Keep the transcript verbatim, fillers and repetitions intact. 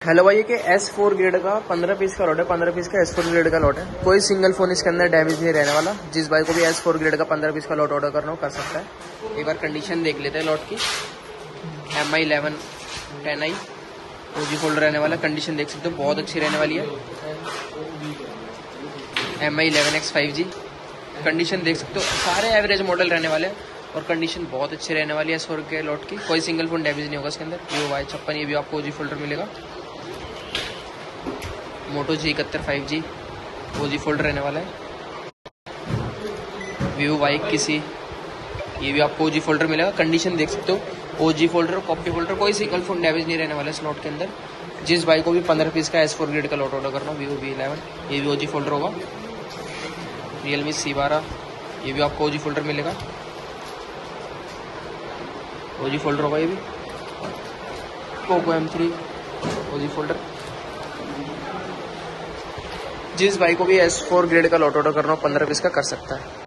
Hello भाई, ये कि एस फोर ग्रेड का पंद्रह पीस का लॉट है। पंद्रह पीस का एस फोर ग्रेड का लॉट है। कोई सिंगल फोन इसके अंदर डैमेज नहीं रहने वाला। जिस भाई को भी एस फोर ग्रेड का पंद्रह पीस का लॉट ऑर्डर करना हो कर सकता है। एक बार कंडीशन देख लेते हैं लॉट की। M I eleven ten I O G folder रहने वाला। कंडीशन देख सकते हो, बहुत अच्छी रहने वाली है। M I eleven X five G condition देख सकते हो, सारे एवरेज मॉडल रहने वाले हैं और कंडीशन बहुत अच्छी रहने वाली है एस फोर के लॉट की। कोई सिंगल फोन डैमेज नहीं होगा इसके अंदर। वीवो वाई छप्पन, ये भी आपको ओजी फोल्डर मिलेगा। मोटो जी इकहत्तर फाइव जी ओजी फोल्डर रहने वाला है। वीवो वाई किसी, ये भी आपको ओजी फोल्डर मिलेगा। कंडीशन देख सकते हो, ओजी फोल्डर, कॉपी फोल्डर, कोई सिंगल फोन डैमेज नहीं रहने वाला है स्लॉट के अंदर। जिस बाइक को भी पंद्रह पीस का एस फोर ग्रेड का लॉट ऑर्डर करना, वीवो वी इलेवन, ये भी ओजी फोल्डर होगा। रियलमी सी बारह, ये भी आपको ओजी फोल्डर मिलेगा। ओजी फोल्डर होगा ये भी। Poco M three O G folder. जिस बाइक को भी एस फोर ग्रेड का लॉट ऑर्डर करना हो पंद्रह पीस का कर सकता है।